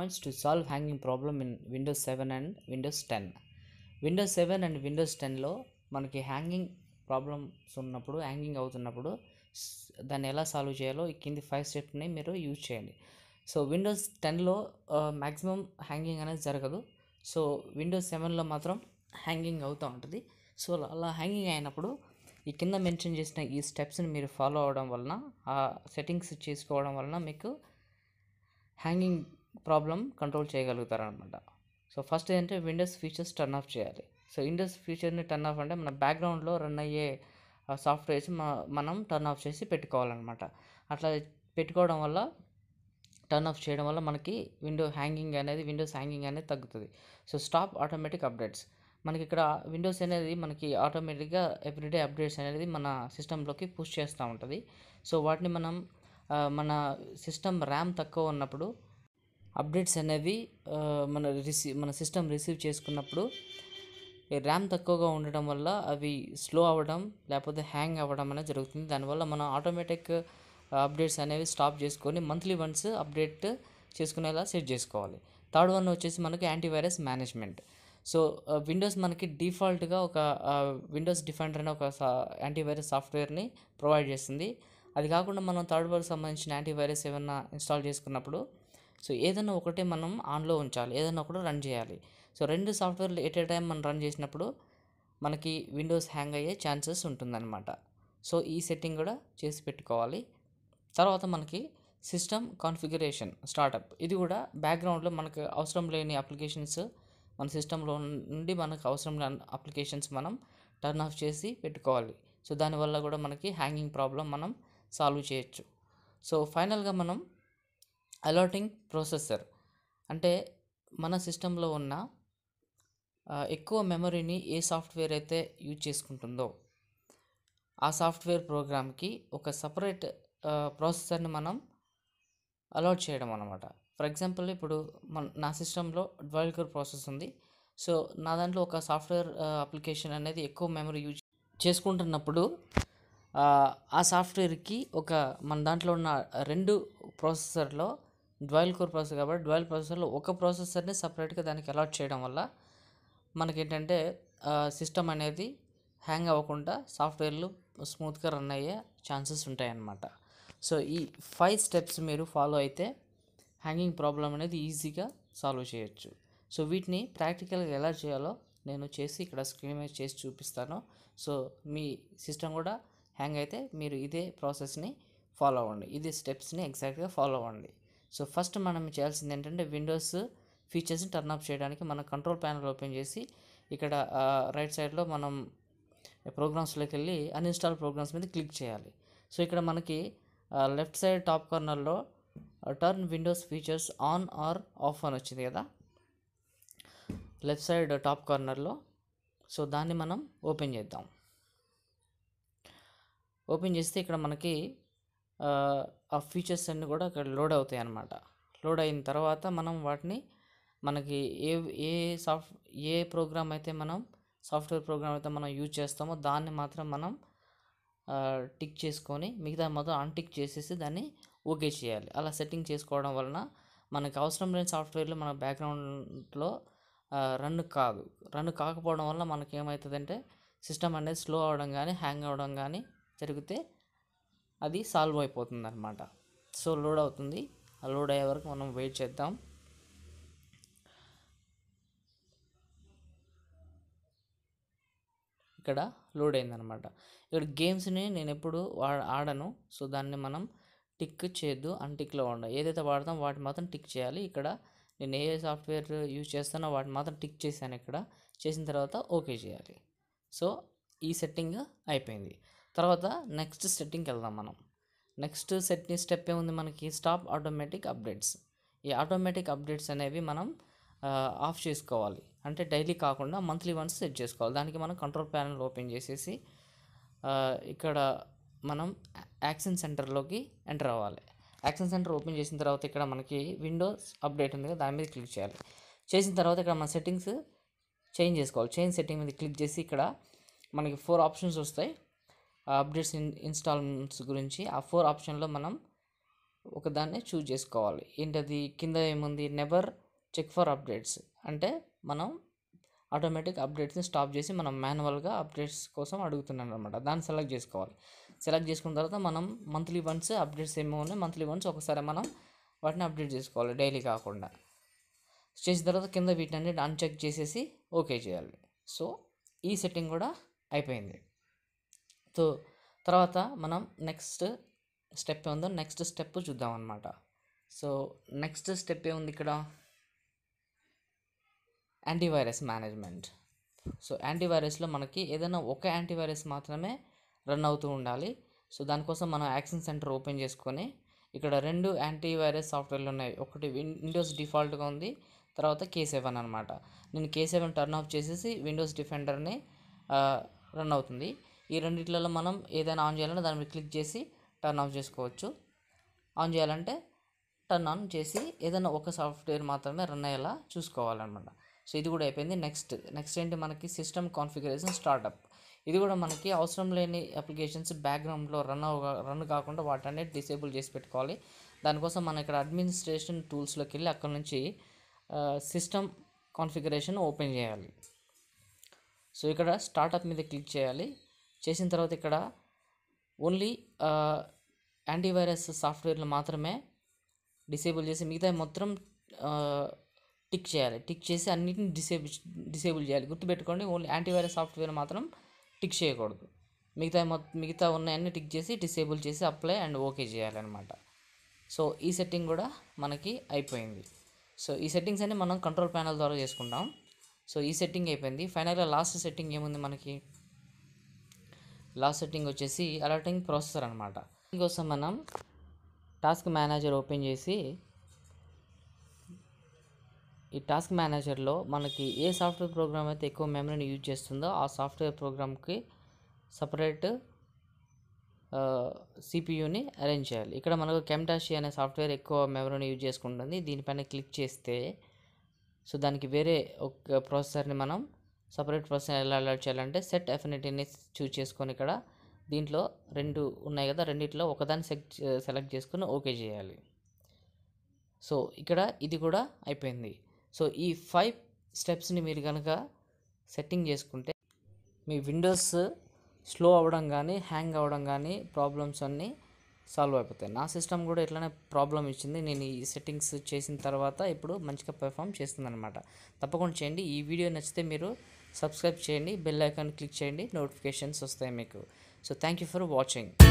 points to solve hanging problem in Windows 7 and Windows 10. Windows 7 and Windows 10లో మనకి hanging problems ఉన్నప్పుడు hanging అవుతున్నప్పుడు దాన్ని ఎలా సాల్వ్ చేయాలో ఈ కింది 5 స్టెప్ని మీరు యూజ్ చేయండి. సో విండోస్ 10లో మ్యాక్సిమం హ్యాంగింగ్ అనేది జరగదు. సో విండోస్ 7లో మాత్రం హ్యాంగింగ్ అవుతూ ఉంటుంది. సో అలా హ్యాంగింగ్ అయినప్పుడు ఈ కింద మెన్షన్ చేసిన ఈ స్టెప్స్ని మీరు ఫాలో అవడం వలన, ఆ సెట్టింగ్స్ చేసుకోవడం వలన మీకు హ్యాంగింగ్ ప్రాబ్లం కంట్రోల్ చేయగలుగుతారనమాట. సో ఫస్ట్ ఏంటంటే విండోస్ ఫీచర్స్ టర్న్ ఆఫ్ చేయాలి. సో విండోస్ ఫీచర్ని టర్న్ ఆఫ్ అంటే మన బ్యాక్గ్రౌండ్లో రన్ అయ్యే సాఫ్ట్వేర్స్ మనం టర్న్ ఆఫ్ చేసి పెట్టుకోవాలన్నమాట. అట్లా పెట్టుకోవడం వల్ల, టర్న్ ఆఫ్ చేయడం వల్ల మనకి విండోస్ హ్యాంగింగ్ అనేది తగ్గుతుంది. So stop automatic updates. మనకి ఇక్కడ విండోస్ అనేది మనకి ఆటోమేటిక్గా ఎవ్రీడే అప్డేట్స్ అనేది మన సిస్టంలోకి పుష్ చేస్తూ ఉంటుంది. సో వాటిని మనం మన సిస్టమ్ ర్యామ్ తక్కువ ఉన్నప్పుడు అప్డేట్స్ అనేవి మన సిస్టమ్ రిసీవ్ చేసుకున్నప్పుడు ర్యామ్ తక్కువగా ఉండడం వల్ల అవి స్లో అవ్వడం లేకపోతే హ్యాంగ్ అవ్వడం అనేది జరుగుతుంది. దానివల్ల మనం ఆటోమేటిక్ అప్డేట్స్ అనేవి స్టాప్ చేసుకొని మంత్లీ వన్స్ అప్డేట్ చేసుకునేలా సెట్ చేసుకోవాలి. థర్డ్ వన్ వచ్చేసి మనకి యాంటీవైరస్ మేనేజ్మెంట్. సో విండోస్ మనకి డిఫాల్ట్గా ఒక విండోస్ డిఫెండర్ అనే ఒక యాంటీవైరస్ సాఫ్ట్వేర్ని ప్రొవైడ్ చేస్తుంది. అది కాకుండా మనం థర్డ్ పార్టీకి సంబంధించిన యాంటీవైరస్ ఏమైనా ఇన్స్టాల్ చేసుకున్నప్పుడు సో ఏదైనా ఒకటే మనం ఆన్లో ఉంచాలి, ఏదైనా ఒకటి రన్ చేయాలి. సో రెండు సాఫ్ట్వేర్లు ఎట్ ఏ టైం మనం రన్ చేసినప్పుడు మనకి విండోస్ హ్యాంగ్ అయ్యే ఛాన్సెస్ ఉంటుందన్నమాట. సో ఈ సెట్టింగ్ కూడా చేసి పెట్టుకోవాలి. తర్వాత మనకి సిస్టమ్ కాన్ఫిగరేషన్ స్టార్టప్. ఇది కూడా బ్యాక్గ్రౌండ్లో మనకు అవసరం లేని అప్లికేషన్స్ మన సిస్టంలో నుండి మనకు అవసరం లేని అప్లికేషన్స్ మనం టర్న్ ఆఫ్ చేసి పెట్టుకోవాలి. సో దానివల్ల కూడా మనకి హ్యాంగింగ్ ప్రాబ్లం మనం సాల్వ్ చేయొచ్చు. సో ఫైనల్గా మనం అలాటింగ్ ప్రాసెసర్ అంటే మన సిస్టంలో ఉన్న ఎక్కువ మెమరీని ఏ సాఫ్ట్వేర్ అయితే యూజ్ చేసుకుంటుందో ఆ సాఫ్ట్వేర్ ప్రోగ్రామ్కి ఒక సపరేట్ ప్రాసెసర్ని మనం అలాట్ చేయడం అన్నమాట. ఫర్ ఎగ్జాంపుల్ ఇప్పుడు నా సిస్టంలో డ్యూయల్ కోర్ ప్రాసెస్ ఉంది. సో నా దాంట్లో ఒక సాఫ్ట్వేర్ అప్లికేషన్ అనేది ఎక్కువ మెమరీ యూజ్ చేసుకుంటున్నప్పుడు ఆ సాఫ్ట్వేర్కి మన దాంట్లో ఉన్న రెండు ప్రాసెసర్లో డ్యూయల్ కోర్ ప్రాసెసర్ కాబట్టి డ్యూయల్ ప్రాసెసర్లో ఒక ప్రాసెసర్ని సపరేట్గా దానికి అలాట్ చేయడం వల్ల మనకేంటంటే సిస్టమ్ అనేది హ్యాంగ్ అవ్వకుండా సాఫ్ట్వేర్లు స్మూత్గా రన్ అయ్యే ఛాన్సెస్ ఉంటాయన్నమాట. సో ఈ 5 స్టెప్స్ మీరు ఫాలో అయితే హ్యాంగింగ్ ప్రాబ్లం అనేది ఈజీగా సాల్వ్ చేయొచ్చు. సో వీటిని ప్రాక్టికల్గా ఎలా చేయాలో నేను చేసి ఇక్కడ స్క్రీన్ మీద చేసి చూపిస్తాను. సో మీ సిస్టమ్ కూడా హ్యాంగ్ అయితే మీరు ఇదే ప్రాసెస్ని ఫాలో అవ్వండి, ఇదే స్టెప్స్ని ఎగ్జాక్ట్గా ఫాలో అవ్వండి. సో ఫస్ట్ మనం చేయాల్సింది ఏంటంటే విండోస్ ఫీచర్స్ని టర్న్ ఆఫ్ చేయడానికి మన కంట్రోల్ ప్యానల్ ఓపెన్ చేసి ఇక్కడ రైట్ సైడ్లో మనం ప్రోగ్రామ్స్లోకి వెళ్ళి అన్ఇన్స్టాల్ ప్రోగ్రామ్స్ మీద క్లిక్ చేయాలి. సో ఇక్కడ మనకి లెఫ్ట్ సైడ్ టాప్ కార్నర్లో turn windows features on or off అని వచ్చింది కదా, లెఫ్ట్ సైడ్ టాప్ కార్నర్లో. సో దాన్ని మనం ఓపెన్ చేద్దాం. ఓపెన్ చేస్తే ఇక్కడ మనకి ఆ ఫీచర్స్ అన్నీ కూడా ఇక్కడ లోడ్ అవుతాయి అన్నమాట. లోడ్ అయిన తర్వాత మనం వాటిని మనకి ఏ ప్రోగ్రామ్ అయితే సాఫ్ట్వేర్ ప్రోగ్రామ్ అయితే మనం యూజ్ చేస్తామో దాన్ని మాత్రం మనం టిక్ చేసుకొని మిగతా మొత్తం అన్టిక్ చేసేసి దాన్ని ఓకే చేయాలి. అలా సెట్టింగ్ చేసుకోవడం వలన మనకు అవసరం లేని సాఫ్ట్వేర్లు మన బ్యాక్గ్రౌండ్లో రన్ కాకపోవడం వల్ల మనకి ఏమవుతుందంటే సిస్టమ్ అనేది స్లో అవ్వడం కానీ హ్యాంగ్ అవ్వడం కానీ జరిగితే అది సాల్వ్ అయిపోతుంది అనమాట. సో లోడ్ అవుతుంది. ఆ లోడ్ అయ్యే వరకు మనం వెయిట్ చేద్దాం. ఇక్కడ లోడ్ అయిందనమాట. ఇక్కడ గేమ్స్ని నేను ఎప్పుడు ఆడను. సో దాన్ని మనం టిక్ చేయొద్దు, అన్టిక్లో ఉండాలి. ఏదైతే వాడతాం వాటి మాత్రం టిక్ చేయాలి. ఇక్కడ నేను ఏ సాఫ్ట్వేర్ యూజ్ చేస్తానో వాటిని మాత్రం టిక్ చేశాను. ఇక్కడ చేసిన తర్వాత ఓకే చేయాలి. సో ఈ సెట్టింగ్ అయిపోయింది. తర్వాత నెక్స్ట్ సెట్టింగ్కి వెళ్దాం మనం. నెక్స్ట్ స్టెప్ ఏముంది మనకి, స్టాప్ ఆటోమేటిక్ అప్డేట్స్. ఈ ఆటోమేటిక్ అప్డేట్స్ అనేవి మనం ఆఫ్ చేసుకోవాలి. అంటే డైలీ కాకుండా మంత్లీ వన్స్ సెట్ చేసుకోవాలి. దానికి మనం కంట్రోల్ ప్యానల్ ఓపెన్ చేసేసి ఇక్కడ మనం యాక్షన్ సెంటర్లోకి ఎంటర్ అవ్వాలి. యాక్షన్ సెంటర్ ఓపెన్ చేసిన తర్వాత ఇక్కడ మనకి విండోస్ అప్డేట్ ఉంది కదా, దాని మీద క్లిక్ చేయాలి. చేసిన తర్వాత ఇక్కడ మన సెట్టింగ్స్ చేంజ్ చేసుకోవాలి. చేంజ్ సెట్టింగ్ మీద క్లిక్ చేసి ఇక్కడ మనకి 4 ఆప్షన్స్ వస్తాయి అప్డేట్స్ ఇన్స్టాల్మెంట్స్ గురించి. ఆ 4 ఆప్షన్లో మనం ఒకదాన్ని చూజ్ చేసుకోవాలి. ఏంటది కింద ఏముంది, నెవర్ చెక్ ఫర్ అప్డేట్స్ అంటే మనం ఆటోమేటిక్ అప్డేట్స్ని స్టాప్ చేసి మనం మాన్యువల్గా అప్డేట్స్ కోసం అడుగుతున్నాం అనమాట. దాన్ని సెలెక్ట్ చేసుకోవాలి. సెలెక్ట్ చేసుకున్న తర్వాత మనం మంత్లీ వన్స్ అప్డేట్స్ ఏమో ఉన్నాయి, మంత్లీ వన్స్ ఒకసారి మనం వాటిని అప్డేట్ చేసుకోవాలి, డైలీ కాకుండా. చేసిన తర్వాత కింద వీటిని అన్చెక్ చేసేసి ఓకే చేయాలి. సో ఈ సెట్టింగ్ కూడా అయిపోయింది. సో తర్వాత మనం నెక్స్ట్ స్టెప్ ఏముందో నెక్స్ట్ స్టెప్ చూద్దాం అనమాట. సో నెక్స్ట్ స్టెప్ ఏముంది ఇక్కడ, యాంటీవైరస్ మేనేజ్మెంట్. సో యాంటీవైరస్లో మనకి ఏదైనా ఒక యాంటీవైరస్ మాత్రమే రన్ అవుతూ ఉండాలి. సో దానికోసం మనం యాక్షన్ సెంటర్ ఓపెన్ చేసుకొని ఇక్కడ 2 యాంటీవైరస్ సాఫ్ట్వేర్లు ఉన్నాయి. ఒకటి విండోస్ డిఫాల్ట్గా ఉంది, తర్వాత K7 అనమాట. నేను K7 టర్న్ ఆఫ్ చేసేసి విండోస్ డిఫెండర్ని రన్ అవుతుంది. ఈ రెండిట్లలో మనం ఏదైనా ఆన్ చేయాలంటే దాని మీద క్లిక్ చేసి టర్న్ ఆఫ్ చేసుకోవచ్చు. ఆన్ చేయాలంటే టర్న్ ఆన్ చేసి ఏదైనా ఒక సాఫ్ట్వేర్ మాత్రమే రన్ అయ్యేలా చూసుకోవాలన్నమాట. సో ఇది కూడా అయిపోయింది. నెక్స్ట్ ఏంటి మనకి సిస్టమ్ కాన్ఫిగరేషన్ స్టార్టప్. ఇది కూడా మనకి అవసరం లేని అప్లికేషన్స్ బ్యాక్గ్రౌండ్లో రన్ కాకుండా వాటిని డిసేబుల్ చేసి పెట్టుకోవాలి. దానికోసం మనం ఇక్కడ అడ్మినిస్ట్రేషన్ టూల్స్లోకి వెళ్ళి అక్కడ నుంచి సిస్టమ్ కాన్ఫిగరేషన్ ఓపెన్ చేయాలి. సో ఇక్కడ స్టార్టప్ మీద క్లిక్ చేయాలి. చేసిన తర్వాత ఇక్కడ ఓన్లీ యాంటీవైరస్ సాఫ్ట్వేర్లు మాత్రమే డిసేబుల్ చేసి మిగతా మొత్తం టిక్ చేయాలి. టిక్ చేసి అన్నిటిని డిసేబుల్ చేయాలి. గుర్తుపెట్టుకోండి, ఓన్లీ యాంటీవైరస్ సాఫ్ట్వేర్ మాత్రం టిక్ చేయకూడదు. మిగతా ఉన్నాయన్నీ టిక్ చేసి డిసేబుల్ చేసి అప్లై అండ్ ఓకే చేయాలన్నమాట. సో ఈ సెట్టింగ్ కూడా మనకి అయిపోయింది. సో ఈ సెట్టింగ్స్ అన్ని మనం కంట్రోల్ ప్యానల్ ద్వారా చేసుకుంటాం. సో ఈ సెట్టింగ్ అయిపోయింది. ఫైనల్గా లాస్ట్ సెట్టింగ్ ఏముంది మనకి, లాస్ట్ సెట్టింగ్ వచ్చేసి అలర్టింగ్ ప్రాసెసర్ అనమాట. దీనికోసం మనం టాస్క్ మేనేజర్ ఓపెన్ చేసి ఈ టాస్క్ మేనేజర్లో మనకి ఏ సాఫ్ట్వేర్ ప్రోగ్రామ్ అయితే ఎక్కువ మెమరీని యూజ్ చేస్తుందో ఆ సాఫ్ట్వేర్ ప్రోగ్రామ్కి సపరేట్ సిపియూని అరేంజ్ చేయాలి. ఇక్కడ మనకు కెమ్టాషీ అనే సాఫ్ట్వేర్ ఎక్కువ మెమరీని యూజ్ చేసుకుంటుంది. దీనిపైన క్లిక్ చేస్తే సో దానికి వేరే ఒక ప్రాసెసర్ని మనం సపరేట్ ప్రాసెసర్ ఎలా అలర్ట్ చేయాలంటే సెట్ అఫినిటీని చూజ్ చేసుకొని ఇక్కడ దీంట్లో 2 ఉన్నాయి కదా, రెండిట్లో ఒకదాన్ని సెలెక్ట్ చేసుకొని ఓకే చేయాలి. సో ఇక్కడ ఇది కూడా అయిపోయింది. సో ఈ 5 స్టెప్స్ని మీరు కనుక సెట్టింగ్ చేసుకుంటే మీ విండోస్ స్లో అవ్వడం కానీ హ్యాంగ్ అవ్వడం కానీ ప్రాబ్లమ్స్ అన్నీ సాల్వ్ అయిపోతాయి. నా సిస్టమ్ కూడా ఇట్లానే ప్రాబ్లం ఇచ్చింది. నేను ఈ సెట్టింగ్స్ చేసిన తర్వాత ఇప్పుడు మంచిగా పెర్ఫామ్ చేస్తుంది అనమాట. తప్పకుండా చేయండి. ఈ వీడియో నచ్చితే మీరు సబ్స్క్రైబ్ చేయండి, బెల్ ఐకాన్ క్లిక్ చేయండి, నోటిఫికేషన్స్ వస్తాయి మీకు. So thank you for watching.